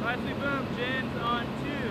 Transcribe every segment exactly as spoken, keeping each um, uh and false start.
Nicely boom, Jins on two.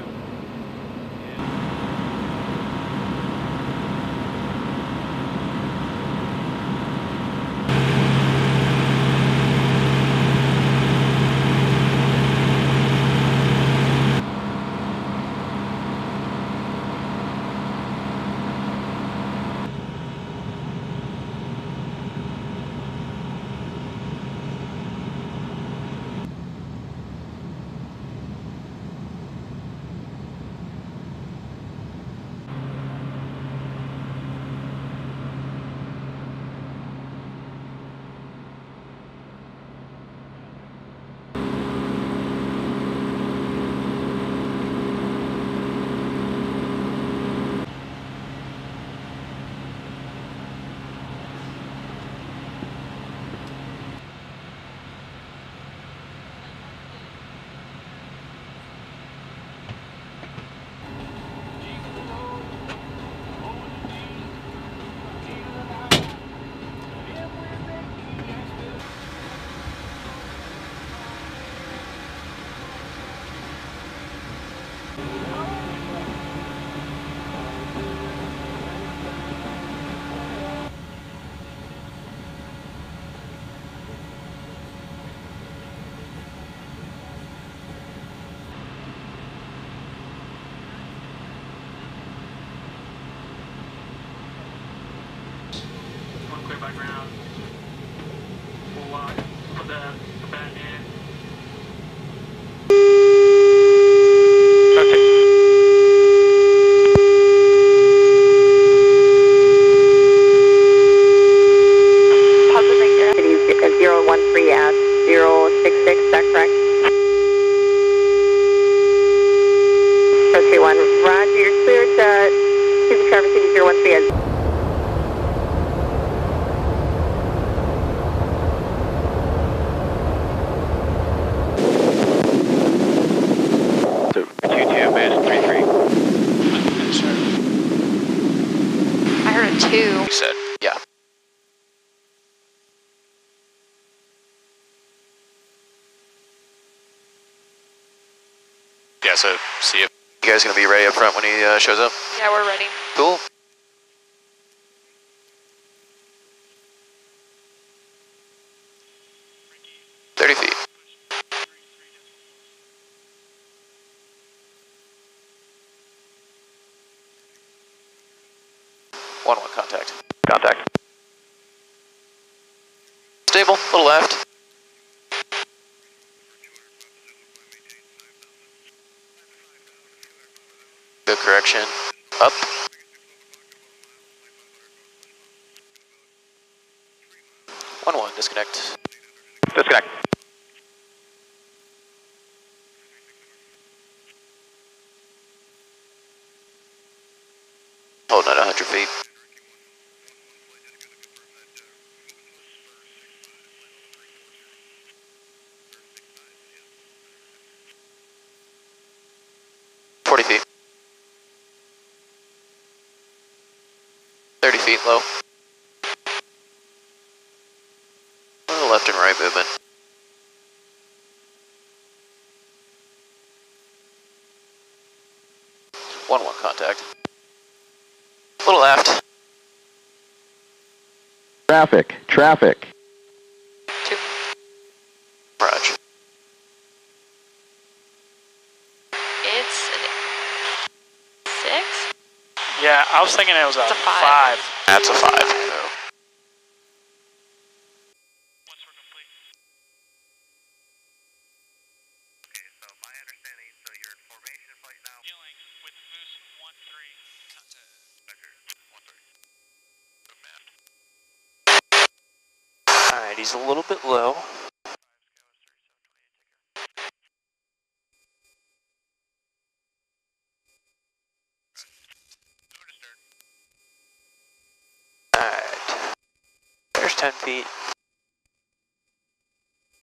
Clear by ground. We'll uh, put the, the bat in. Okay. Positive Victor. Cities zero one three at zero six six, is that correct? two one, Roger, you're cleared to City Traverse City zero one three at two. You said, yeah. Yeah, so see if you guys gonna be ready up front when he uh, shows up? Yeah, we're ready. Cool. thirty feet. One one contact. Contact. Stable, a little left. Good correction. Up. One one, disconnect. Disconnect. Holding at one hundred feet. forty feet. thirty feet low. A little left and right movement. one one contact. A little left. Traffic, traffic. Two. Roger. It's an six? Yeah, I was thinking it was a, It's a five. five. That's a five. So. Once we're complete. Okay, so my understanding, so you're in formation flight now. Dealing with boost one three. Contact. Roger, one three. Alright, he's a little bit low. Alright. There's ten feet.